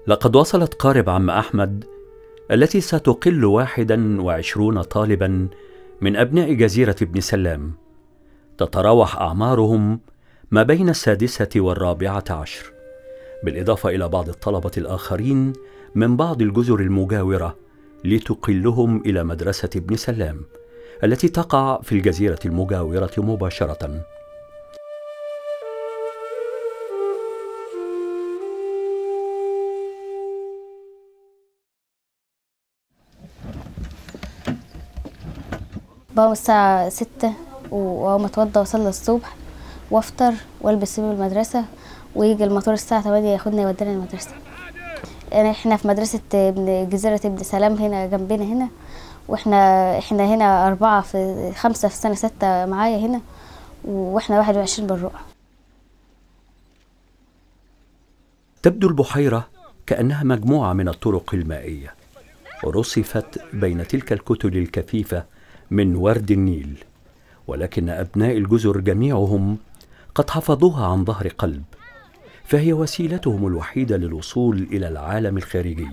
لقد وصلت قارب عم أحمد التي ستقل 21 طالبا من أبناء جزيرة ابن سلام، تتراوح أعمارهم ما بين 6 و14، بالإضافة إلى بعض الطلبة الآخرين من بعض الجزر المجاورة لتقلهم إلى مدرسة ابن سلام التي تقع في الجزيرة المجاورة مباشرة. بقوم الساعة 6 وأقوم أتوضى وأصلي الصبح وأفطر وألبس هدوم المدرسة، ويجي المطار الساعة 8 ياخدنا يودينا المدرسة. يعني احنا في مدرسة جزيرة ابن سلام هنا جنبنا هنا، واحنا هنا 4 في 5 في سنة 6 معايا هنا، واحنا 21 بالرقع. تبدو البحيرة كأنها مجموعة من الطرق المائية رصفت بين تلك الكتل الكثيفة من ورد النيل، ولكن أبناء الجزر جميعهم قد حفظوها عن ظهر قلب، فهي وسيلتهم الوحيدة للوصول إلى العالم الخارجي.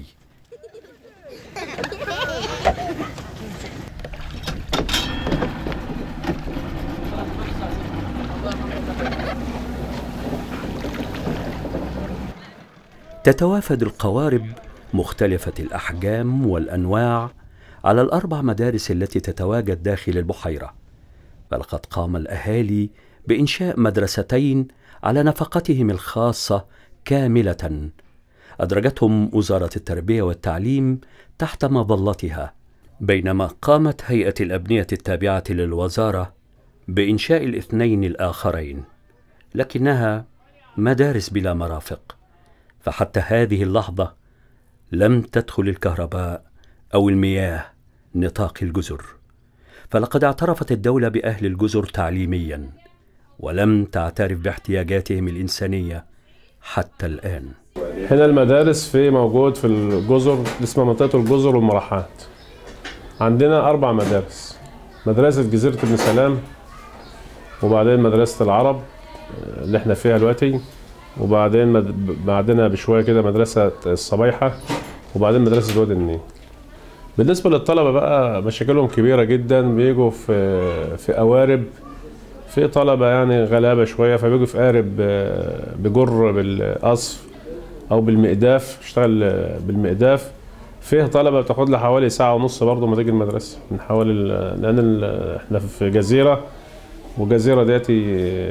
تتوافد القوارب مختلفة الأحجام والأنواع على ال4 مدارس التي تتواجد داخل البحيرة، فلقد قام الأهالي بإنشاء مدرستين على نفقتهم الخاصة كاملة، أدرجتهم وزارة التربية والتعليم تحت مظلتها، بينما قامت هيئة الأبنية التابعة للوزارة بإنشاء الاثنين الآخرين، لكنها مدارس بلا مرافق، فحتى هذه اللحظة لم تدخل الكهرباء أو المياه نطاق الجزر، فلقد اعترفت الدولة بأهل الجزر تعليميا ولم تعترف باحتياجاتهم الإنسانية حتى الآن. هنا المدارس موجود في الجزر اسمها منطقة الجزر والمراحات. عندنا 4 مدارس: مدرسة جزيرة ابن سلام، وبعدين مدرسة العرب اللي احنا فيها دلوقتي، وبعدين بعدنا بشوية كده مدرسة الصبيحة، وبعدين مدرسة وادي النيل. بالنسبة للطلبة بقى مشاكلهم كبيرة جدا، بيجوا في قوارب، في طلبة يعني غلابة شوية فبيجوا في قارب بجر بالقصف أو بالمقداف، اشتغل بالمقداف. فيه طلبة بتاخد لها حوالي 1.5 ساعة برضه ما تيجي المدرسة، من حوالي لأن احنا في جزيرة، والجزيرة ديتي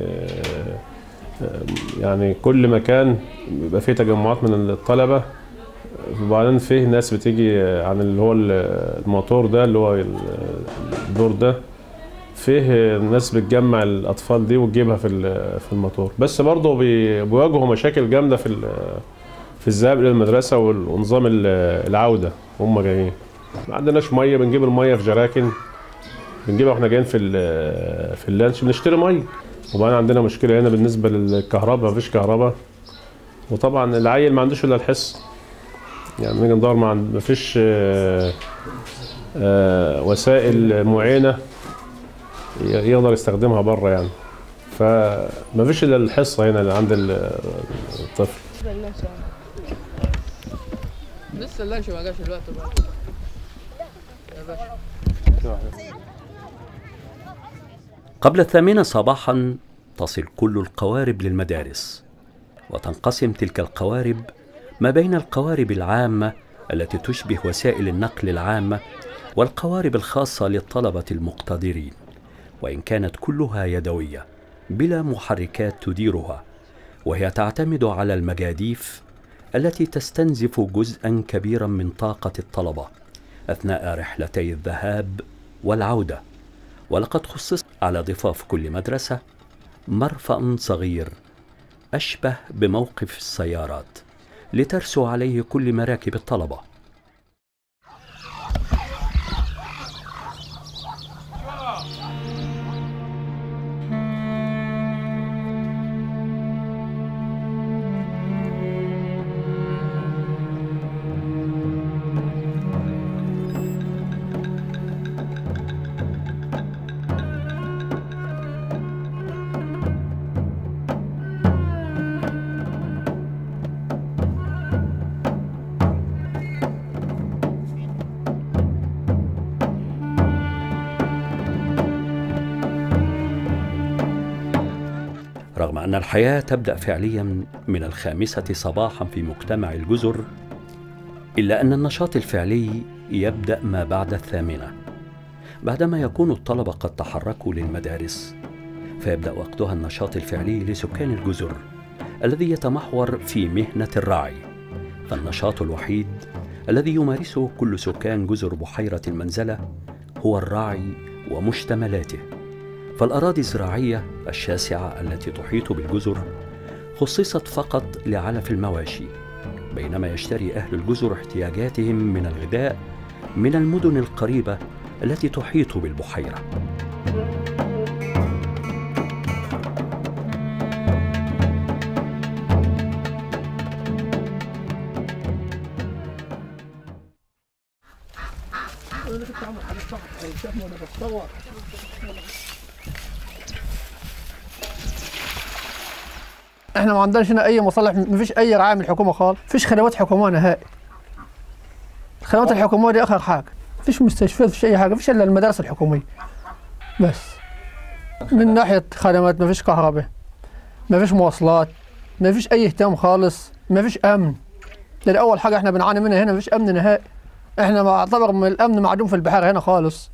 يعني كل مكان بيبقى فيه تجمعات من الطلبة، وبعدين فيه ناس بتيجي عن اللي هو الموتور ده اللي هو الدور ده، فيه ناس بتجمع الأطفال دي وتجيبها في الموتور. بس برضه بيواجهوا مشاكل جامدة في الذهاب إلى المدرسة ونظام العودة وهم جايين. ما عندناش مية، بنجيب المية في جراكن، بنجيبها واحنا جايين في اللانش بنشتري مية. وبعدين عندنا مشكلة هنا بالنسبة للكهرباء، مفيش كهرباء، وطبعا العيل ما عندوش إلا الحصة، يعني نيجي ندور مفيش وسائل معينة يقدر يستخدمها بره يعني، فمفيش إلا الحصة هنا اللي عند الطفل. لسه اللانش ما جاش الوقت بقى يا باشا. قبل 8 صباحا تصل كل القوارب للمدارس، وتنقسم تلك القوارب ما بين القوارب العامة التي تشبه وسائل النقل العامة والقوارب الخاصة للطلبة المقتدرين، وإن كانت كلها يدوية بلا محركات تديرها، وهي تعتمد على المجاديف التي تستنزف جزءا كبيرا من طاقة الطلبة أثناء رحلتي الذهاب والعودة. ولقد خصص على ضفاف كل مدرسة مرفأ صغير أشبه بموقف السيارات لترسو عليه كل مراكب الطلبة. رغم أن الحياة تبدأ فعليا من 5 صباحا في مجتمع الجزر، إلا أن النشاط الفعلي يبدأ ما بعد 8 بعدما يكون الطلبة قد تحركوا للمدارس، فيبدأ وقتها النشاط الفعلي لسكان الجزر الذي يتمحور في مهنة الرعي. فالنشاط الوحيد الذي يمارسه كل سكان جزر بحيرة المنزلة هو الرعي ومشتملاته. فالأراضي الزراعية الشاسعة التي تحيط بالجزر خصصت فقط لعلف المواشي، بينما يشتري أهل الجزر احتياجاتهم من الغذاء من المدن القريبة التي تحيط بالبحيرة. احنا ما عندناش هنا اي مصالح، ما فيش اي رعايه من الحكومه خالص، ما فيش خدمات حكوميه نهائي. الخدمات الحكوميه دي اخر حاجه، ما فيش مستشفيات، ما فيش اي حاجه، ما فيش الا المدارس الحكوميه بس. من ناحيه خدمات ما فيش كهرباء، ما فيش مواصلات، ما فيش اي اهتمام خالص، ما فيش امن. ده اول حاجه احنا بنعاني منها هنا، ما فيش امن نهائي. احنا معتبر من الامن معدوم في البحيره هنا خالص.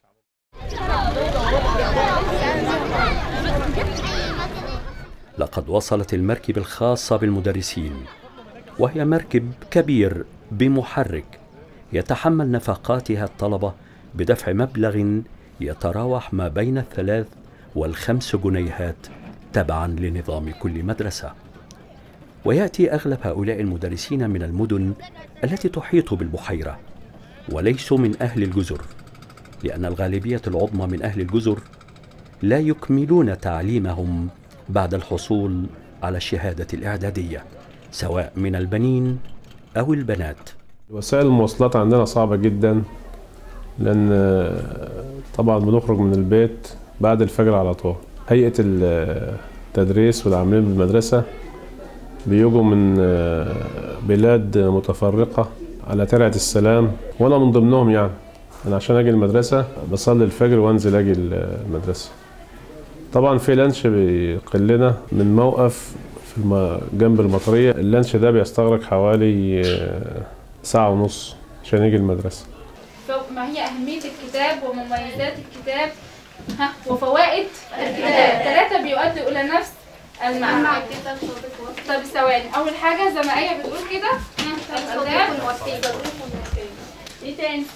لقد وصلت المركب الخاصة بالمدرسين، وهي مركب كبير بمحرك يتحمل نفقاتها الطلبة بدفع مبلغ يتراوح ما بين 3 و5 جنيهات تبعا لنظام كل مدرسة. ويأتي أغلب هؤلاء المدرسين من المدن التي تحيط بالبحيرة وليسوا من أهل الجزر، لأن الغالبية العظمى من أهل الجزر لا يكملون تعليمهم بعد الحصول على الشهادة الإعدادية، سواء من البنين أو البنات. وسائل المواصلات عندنا صعبة جدا، لأن طبعا بنخرج من البيت بعد الفجر على طول. هيئة التدريس والعاملين بالمدرسة بيجوا من بلاد متفرقة على ترعة السلام، وأنا من ضمنهم. يعني أنا عشان أجي المدرسة بصلي الفجر وأنزل أجي المدرسة. طبعا في لانش بيقلنا من موقف في جنب المطرية. اللانش ده بيستغرق حوالي 1.5 ساعة عشان يجي المدرسة. ما هي أهمية الكتاب ومميزات الكتاب وفوائد الكتاب؟ 3 بيؤدوا إلى نفس المعنى. طب ثواني، أول حاجة زي ما آية بتقول كده، الكتاب. إيه تاني؟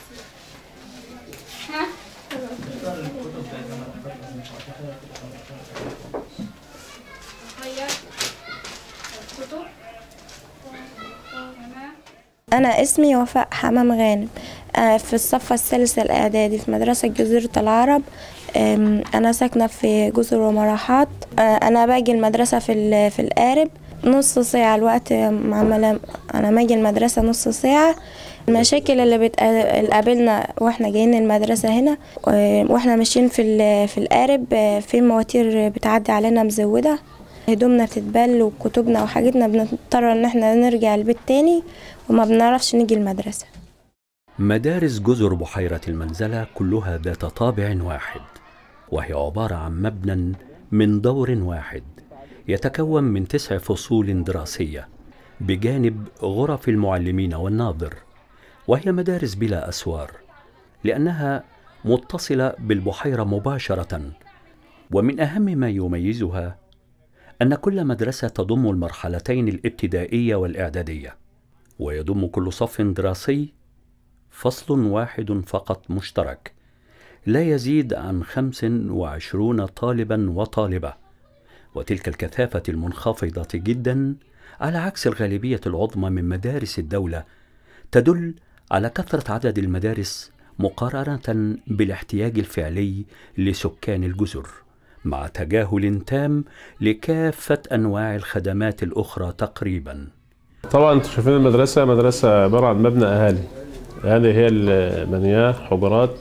أنا اسمي وفاء حمام غانم، في الصف الثالث الإعدادي في مدرسة جزيرة العرب. أنا ساكنة في جزر ومراحات. أنا باجي المدرسة في القارب نص ساعة. الوقت معملة أنا باجي المدرسة نص ساعة. المشاكل اللي بتقابلنا واحنا جايين المدرسة هنا واحنا ماشيين في القارب، في مواتير بتعدي علينا مزودة، هدومنا بتتبل وكتبنا وحاجتنا بنضطر ان احنا نرجع البيت تاني وما بنعرفش نيجي المدرسة. مدارس جزر بحيرة المنزلة كلها ذات طابع واحد، وهي عبارة عن مبنى من دور واحد يتكون من 9 فصول دراسية بجانب غرف المعلمين والناظر، وهي مدارس بلا أسوار لأنها متصلة بالبحيرة مباشرة. ومن أهم ما يميزها أن كل مدرسة تضم المرحلتين الابتدائية والإعدادية، ويضم كل صف دراسي فصل واحد فقط مشترك لا يزيد عن 25 طالبا وطالبة، وتلك الكثافة المنخفضة جدا على عكس الغالبية العظمى من مدارس الدولة تدل على كثرة عدد المدارس مقارنة بالاحتياج الفعلي لسكان الجزر، مع تجاهل تام لكافة أنواع الخدمات الأخرى تقريبا. طبعا انتوا شايفين المدرسة مدرسة عبارة عن مبنى أهالي. هذه هي المنياه، حجرات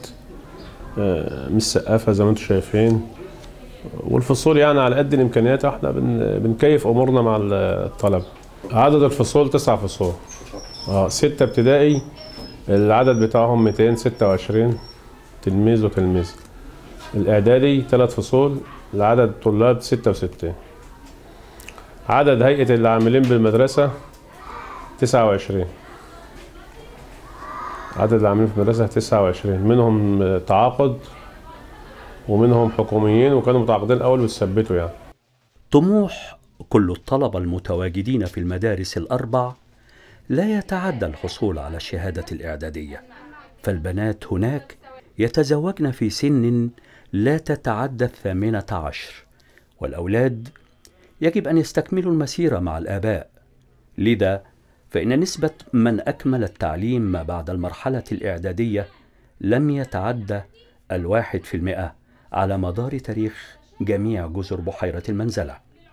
مش سقافة زي ما انتوا شايفين، والفصول يعني على قد الإمكانيات احنا بنكيف أمورنا مع الطلبة. عدد الفصول 9 فصول، 6 ابتدائي، العدد بتاعهم 226 تلميذ وتلميذة. الإعدادي 3 فصول، العدد طلاب 66. عدد هيئة اللي عاملين بالمدرسة 29. عدد اللي عاملين في المدرسة 29، منهم تعاقد ومنهم حكوميين وكانوا متعاقدين الأول واتثبتوا يعني. طموح كل الطلبة المتواجدين في المدارس الأربع لا يتعدى الحصول على الشهادة الإعدادية، فالبنات هناك يتزوجن في سن لا تتعدى 18، والأولاد يجب أن يستكملوا المسيرة مع الآباء. لذا فإن نسبة من أكمل التعليم ما بعد المرحلة الإعدادية لم يتعدى 1% على مدار تاريخ جميع جزر بحيرة المنزلة.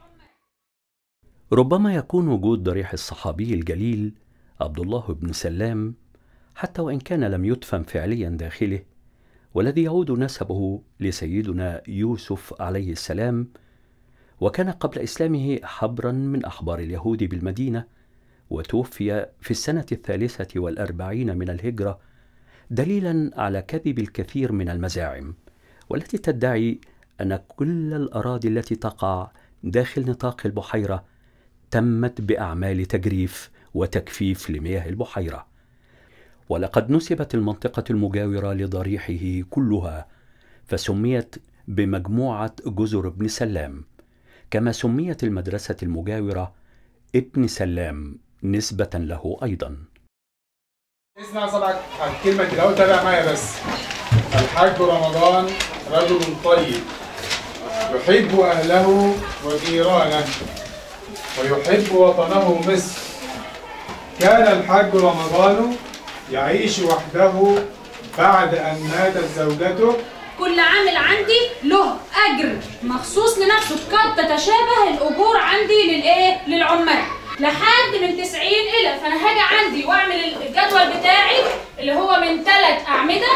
ربما يكون وجود ضريح الصحابي الجليل عبد الله بن سلام، حتى وإن كان لم يدفن فعليا داخله، والذي يعود نسبه لسيدنا يوسف عليه السلام، وكان قبل إسلامه حبرا من أحبار اليهود بالمدينة، وتوفي في السنة 43 من الهجرة، دليلا على كذب الكثير من المزاعم والتي تدعي أن كل الأراضي التي تقع داخل نطاق البحيرة تمت بأعمال تجريف وتجفيف لمياه البحيرة. ولقد نسبت المنطقة المجاورة لضريحه كلها، فسميت بمجموعة جزر ابن سلام، كما سميت المدرسة المجاورة ابن سلام نسبة له أيضا. اسمع صبعك الكلمة كده وتابع معايا بس. الحاج رمضان رجل طيب يحب أهله وجيرانه ويحب وطنه مصر. كان الحاج رمضان يعيش وحده بعد أن ماتت زوجته. كل عامل عندي له أجر مخصوص لنفسه، قد تتشابه الأجور عندي للعمال لحد من 90 إلى، فأنا هاجي عندي وأعمل الجدول بتاعي اللي هو من 3 أعمدة،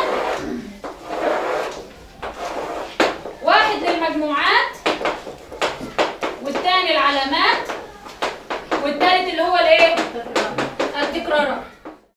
واحد للمجموعات والتاني العلامات والتالت اللي هو التكرارات.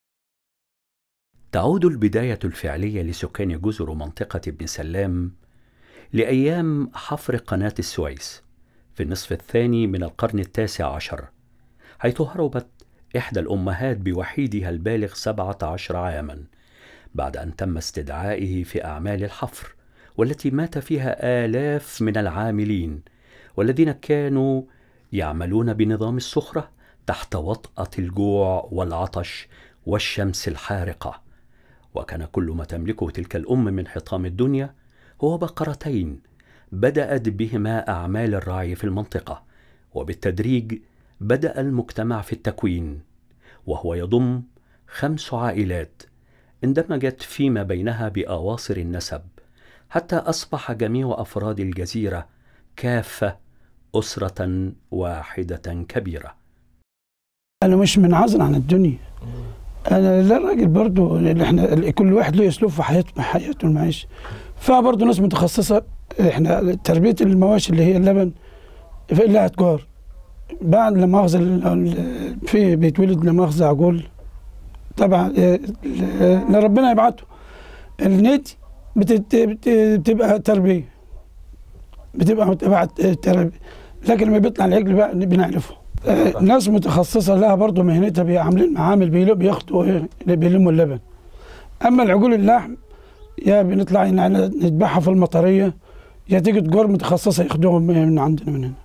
تعود البداية الفعلية لسكان جزر منطقة ابن سلام لأيام حفر قناة السويس في النصف الثاني من القرن ال19، حيث هربت إحدى الأمهات بوحيدها البالغ 17 عاما بعد أن تم استدعائه في أعمال الحفر، والتي مات فيها آلاف من العاملين والذين كانوا يعملون بنظام الصخرة تحت وطأة الجوع والعطش والشمس الحارقة. وكان كل ما تملكه تلك الأم من حطام الدنيا هو بقرتين بدأت بهما أعمال الرعي في المنطقة، وبالتدريج بدأ المجتمع في التكوين، وهو يضم 5 عائلات اندمجت فيما بينها بأواصر النسب، حتى أصبح جميع أفراد الجزيرة كافة أسرة واحدة كبيرة. أنا مش منعزل عن الدنيا، أنا الراجل برضو اللي احنا كل واحد له أسلوب في حياته المعيشة، فبرضو ناس متخصصة. احنا تربية المواشي اللي هي اللبن في لها تجار، بعد لما أخذ في بيتولد لما أخذ عجول طبعا اللي ربنا يبعته النتي بتبقى تربية، بتبقى تربية، لكن لما بيطلع العجل بقى بنعرفه. ناس متخصصة لها برضه مهنتها، عاملين معامل بياخدوا بيلموا اللبن. أما العجول اللحم يا بنطلع نذبحها في المطرية، يا تيجي تجار متخصصة ياخدوهم من عندنا من هنا.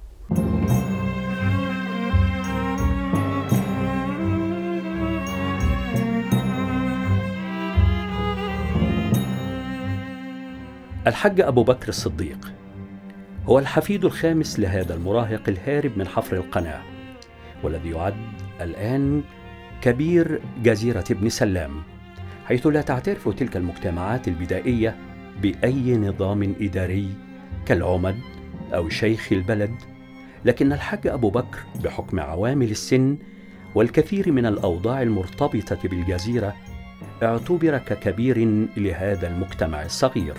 الحاج أبو بكر الصديق هو الحفيد الخامس لهذا المراهق الهارب من حفر القناة، والذي يعد الآن كبير جزيرة ابن سلام، حيث لا تعترف تلك المجتمعات البدائية بأي نظام إداري كالعمد أو شيخ البلد. لكن الحاج أبو بكر بحكم عوامل السن والكثير من الأوضاع المرتبطة بالجزيرة اعتبر ككبير لهذا المجتمع الصغير.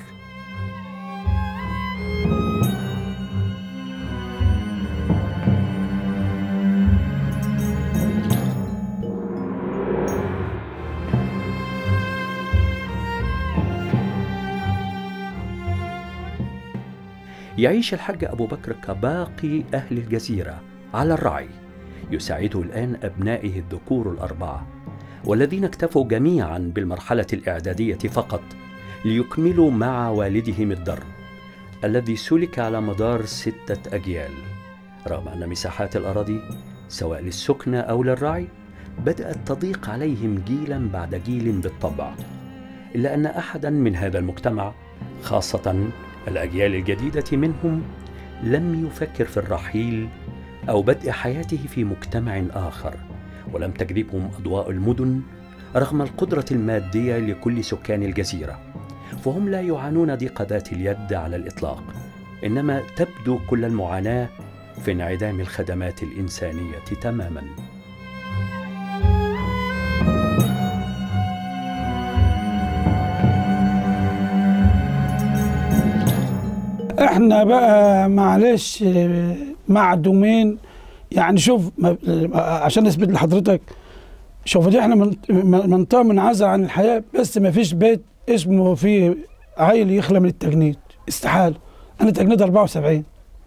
يعيش الحاج أبو بكر كباقي أهل الجزيرة على الرعي يساعده الآن أبنائه الذكور الأربعة، والذين اكتفوا جميعا بالمرحلة الإعدادية فقط ليكملوا مع والدهم الدرب الذي سلك على مدار 6 أجيال، رغم أن مساحات الأراضي سواء للسكن أو للرعي بدأت تضيق عليهم جيلا بعد جيل بالطبع، إلا أن أحدا من هذا المجتمع خاصة الأجيال الجديدة منهم لم يفكر في الرحيل أو بدء حياته في مجتمع آخر، ولم تجذبهم أضواء المدن رغم القدرة المادية لكل سكان الجزيرة، فهم لا يعانون ضيق ذات اليد على الإطلاق، إنما تبدو كل المعاناة في انعدام الخدمات الإنسانية تماما. احنا بقى معلش معدومين، يعني شوف عشان اثبت لحضرتك، شوف دي احنا منطقه منعزله عن الحياه، بس ما فيش بيت اسمه فيه عيل يخلى من التجنيد، استحاله. انا تجنيد 74،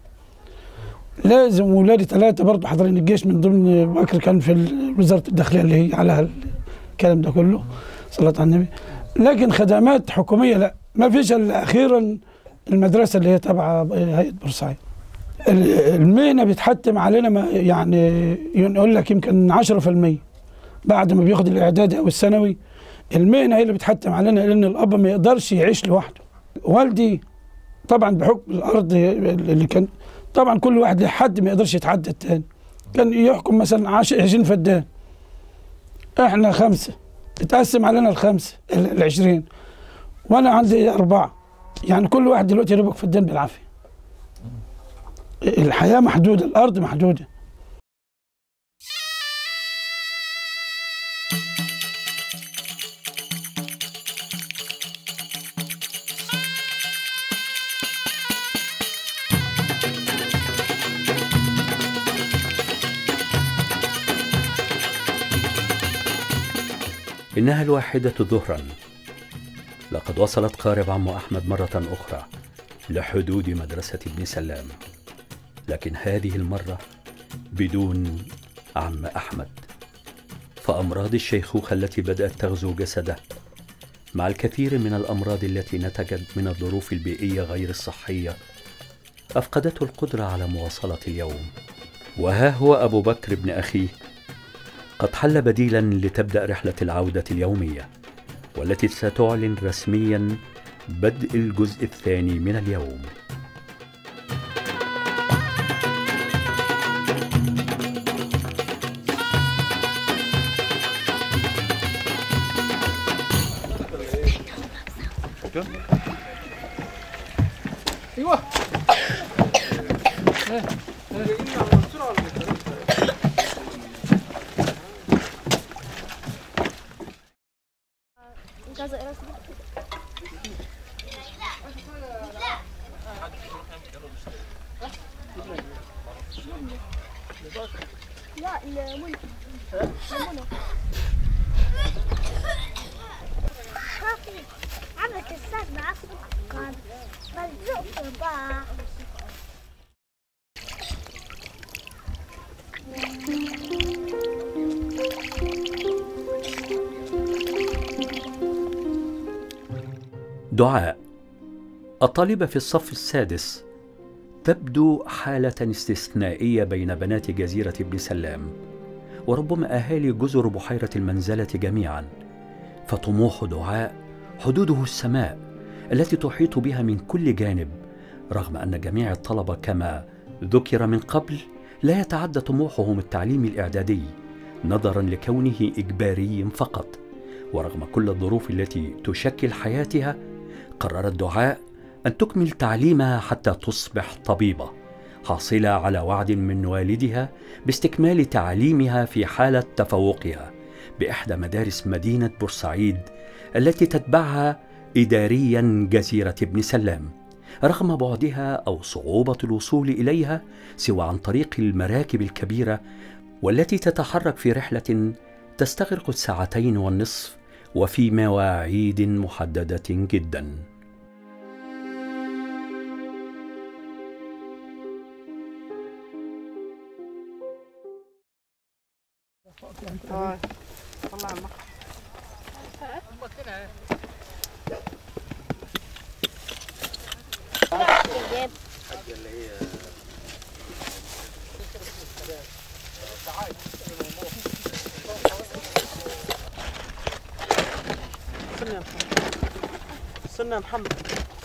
لازم ولادي 3 برضه حاضرين الجيش، من ضمن بكر كان في وزاره الداخليه اللي هي على الكلام ده كله، صلاه على النبي. لكن خدمات حكوميه لا، ما فيش الا اخيرا المدرسه اللي هي تبع هيئه بورسعيد. المهنه بيتحتم علينا يعني يقول لك يمكن 10% بعد ما بياخد الاعدادي او الثانوي، المهنه هي اللي بتحتم علينا، لان الاب ما يقدرش يعيش لوحده. والدي طبعا بحكم الارض اللي كان، طبعا كل واحد لحد ما يقدرش يتعدى الثاني، كان يحكم مثلا 20 فدان، احنا 5، اتقسم علينا ال20، وانا عندي 4، يعني كل واحد دلوقتي يربك فدان بالعافيه. الحياه محدوده، الارض محدوده. إنها الواحدة ظهرا، لقد وصلت قارب عم أحمد مرة أخرى لحدود مدرسة ابن سلام، لكن هذه المرة بدون عم أحمد، فأمراض الشيخوخة التي بدأت تغزو جسده مع الكثير من الأمراض التي نتجت من الظروف البيئية غير الصحية أفقدته القدرة على مواصلة اليوم. وها هو أبو بكر ابن أخيه قد حل بديلا لتبدأ رحلة العودة اليومية، والتي ستعلن رسميا بدء الجزء الثاني من اليوم. ايوه عملت الساعة معاك كان ملزوق بقى. دعاء الطالبة في الصف السادس تبدو حالة استثنائية بين بنات جزيرة ابن سلام، وربما أهالي جزر بحيرة المنزلة جميعا، فطموح دعاء حدوده السماء التي تحيط بها من كل جانب، رغم أن جميع الطلبة كما ذكر من قبل لا يتعدى طموحهم التعليم الإعدادي نظرا لكونه إجباري فقط. ورغم كل الظروف التي تشكل حياتها، قررت دعاء أن تكمل تعليمها حتى تصبح طبيبة، حاصلة على وعد من والدها باستكمال تعليمها في حالة تفوقها بإحدى مدارس مدينة بورسعيد التي تتبعها إداريا جزيرة ابن سلام، رغم بعدها أو صعوبة الوصول إليها سوى عن طريق المراكب الكبيرة والتي تتحرك في رحلة تستغرق 2.5 ساعة وفي مواعيد محددة جدا. استنى يا محمد.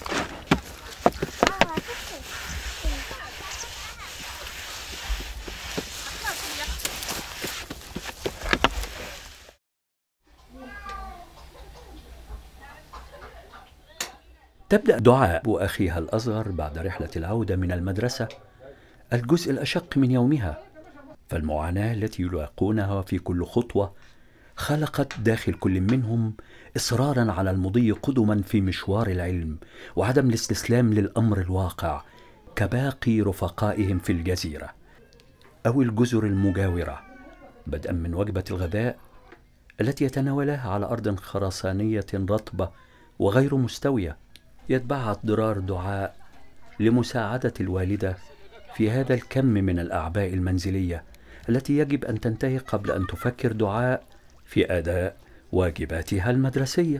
تبدأ دعاء وأخيها الأصغر بعد رحلة العودة من المدرسة الجزء الأشق من يومها، فالمعاناة التي يلاقونها في كل خطوة خلقت داخل كل منهم إصرارا على المضي قدما في مشوار العلم وعدم الاستسلام للأمر الواقع كباقي رفقائهم في الجزيرة أو الجزر المجاورة، بدءا من وجبة الغذاء التي يتناولها على أرض خرسانية رطبة وغير مستوية، يتبعها اضطرار دعاء لمساعدة الوالدة في هذا الكم من الأعباء المنزلية التي يجب أن تنتهي قبل أن تفكر دعاء في أداء واجباتها المدرسية.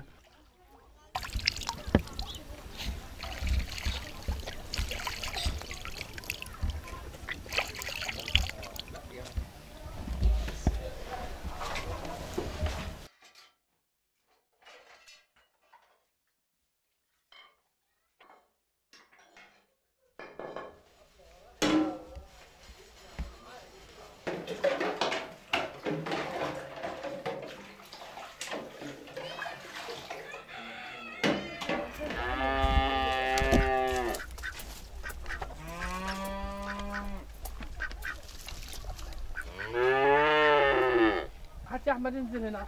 يا أحمد انزل هنا.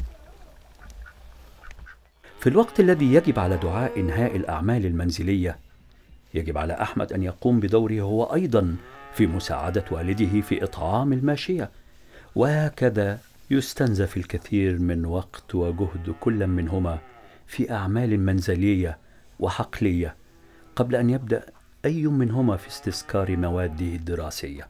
في الوقت الذي يجب على دعاء إنهاء الأعمال المنزلية، يجب على أحمد أن يقوم بدوره هو أيضا في مساعدة والده في إطعام الماشية، وهكذا يستنزف الكثير من وقت وجهد كل منهما في أعمال منزلية وحقلية قبل أن يبدأ أي منهما في استذكار مواده الدراسية.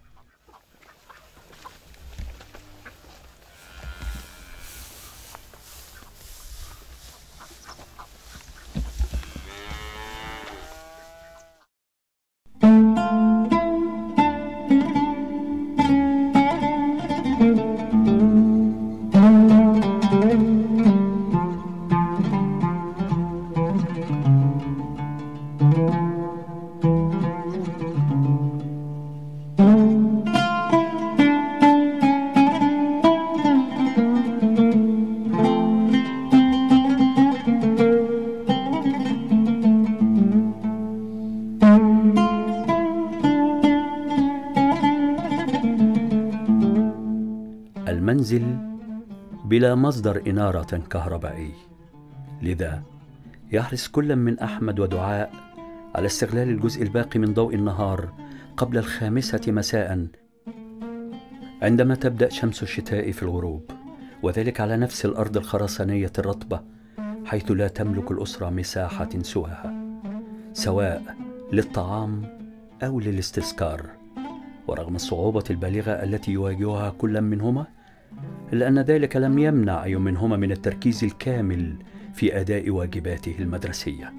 المنزل بلا مصدر إنارة كهربائي، لذا يحرص كل من أحمد ودعاء على استغلال الجزء الباقي من ضوء النهار قبل 5 مساء عندما تبدأ شمس الشتاء في الغروب، وذلك على نفس الأرض الخرسانية الرطبة حيث لا تملك الأسرة مساحة سواها سواء للطعام أو للاستذكار. ورغم الصعوبة البالغة التي يواجهها كل منهما، إلا أن ذلك لم يمنع أي منهما من التركيز الكامل في أداء واجباته المدرسية.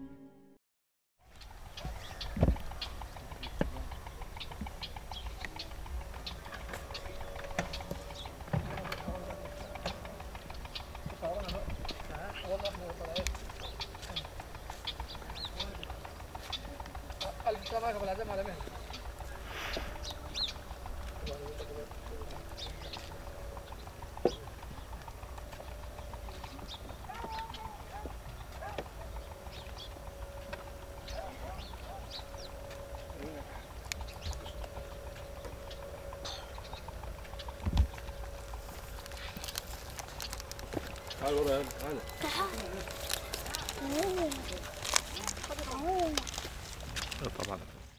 طبعا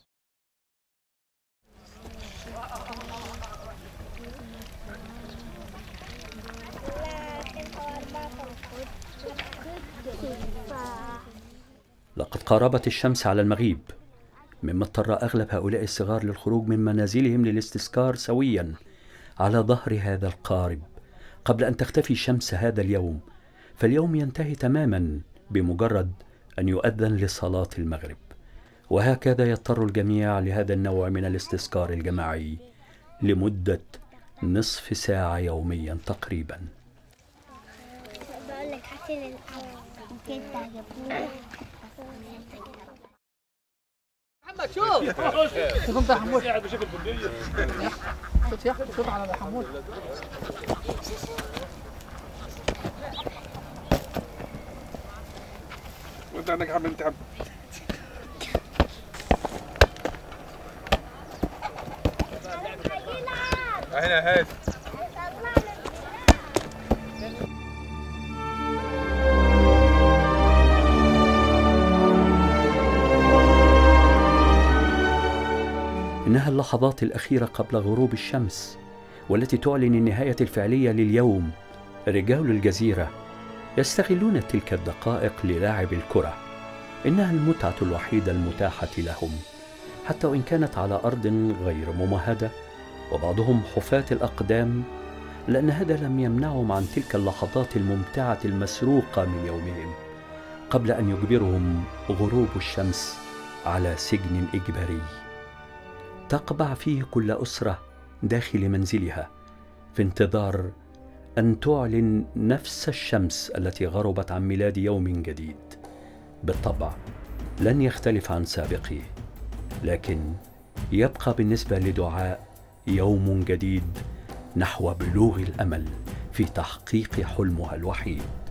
لقد قاربت الشمس على المغيب، مما اضطر أغلب هؤلاء الصغار للخروج من منازلهم للاستذكار سويا على ظهر هذا القارب قبل أن تختفي شمس هذا اليوم، فاليوم ينتهي تماما بمجرد أن يؤذن لصلاة المغرب. وهكذا يضطر الجميع لهذا النوع من الاستذكار الجماعي لمدة نصف ساعة يوميا تقريبا. بقول لك حسين كده عجبوني. محمد شوف شوف انت يا حمود قاعد بشكل بندقية. شوف على حمود. وانت عندك حمل انت حمل. هنا هات. إنها اللحظات الأخيرة قبل غروب الشمس والتي تعلن النهاية الفعلية لليوم. رجال الجزيرة يستغلون تلك الدقائق للاعب الكرة، إنها المتعة الوحيدة المتاحة لهم، حتى وإن كانت على أرض غير ممهدة وبعضهم حفاة الأقدام، لأن هذا لم يمنعهم عن تلك اللحظات الممتعة المسروقة من يومهم قبل أن يجبرهم غروب الشمس على سجن إجباري تقبع فيه كل أسرة داخل منزلها في انتظار أن تعلن نفس الشمس التي غربت عن ميلاد يوم جديد. بالطبع لن يختلف عن سابقيه، لكن يبقى بالنسبة لدعاء يوم جديد نحو بلوغ الأمل في تحقيق حلمها الوحيد.